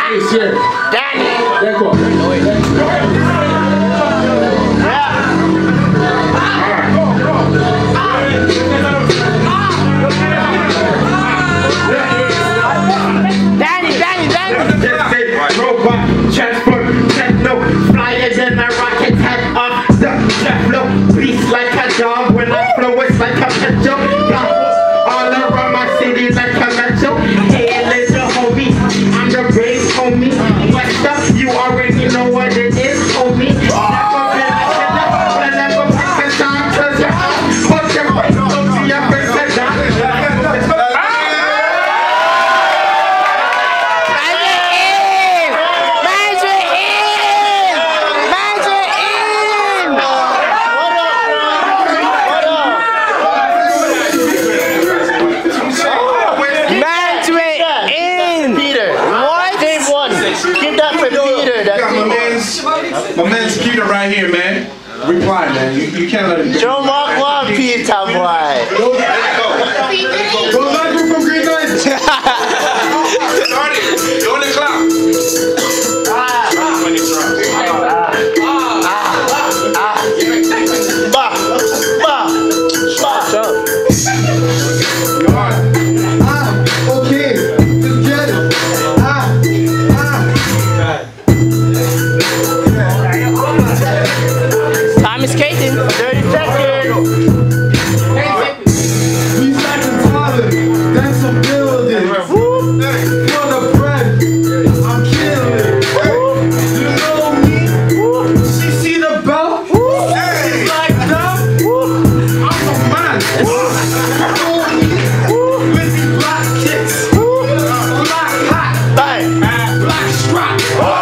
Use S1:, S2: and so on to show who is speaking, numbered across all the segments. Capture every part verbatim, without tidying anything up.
S1: Ace here.
S2: Danny.
S1: Deco.
S2: Danny, Danny, Danny.
S3: Robot, transport, techno, flyer than a rocket, head off the jet flow, beast like a dog when I flow, it's like a petrol, all around my city like a metro. Hey little homie, I'm the brave homie, what's up, you already know what it is, homie. Never been a killer, but never pick a time, cause you're out, hold your break, don't see your face head down.
S4: My man's Peter right here, man. Reply, man. You, you can't let him go.
S2: Don't walk one, Peter, boy.
S4: Go back from Green Knight.
S5: Started. Go in the clock.
S2: Bah, bah, bah.
S4: Ah, okay. Just get it. Ah, ah.
S2: Time is skating. thirty seconds.
S4: We second father. That's a building. For the bread. I'm killing. You know me? She see the belt? She's like that. I'm a man. With these black kicks. Black hat.
S2: Bang.
S4: Black strap.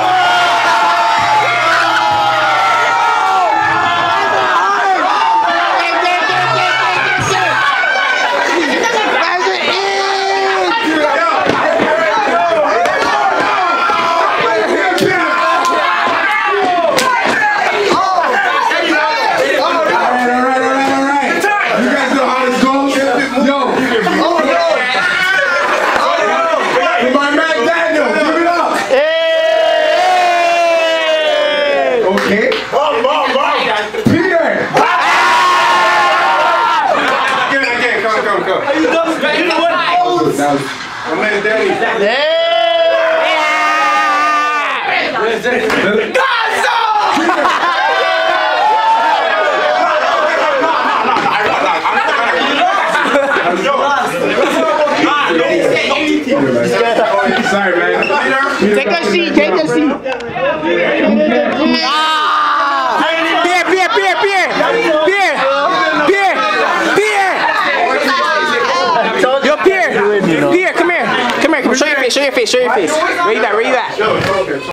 S4: Okay. Peter!
S5: Again, again. Come, come, come.
S4: That was
S5: My man Danny.
S4: sorry, man.
S2: Take a seat, take a seat. Ah! Beer, beer, beer, beer! Beer! Beer! Beer! Yo, beer! Beer, come here. Come here, show your face, show your face, show your face. Where you at, where you at?